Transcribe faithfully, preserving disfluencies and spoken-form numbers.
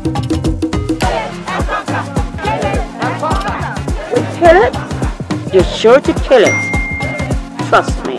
Kill it? You're sure to kill it. Trust me.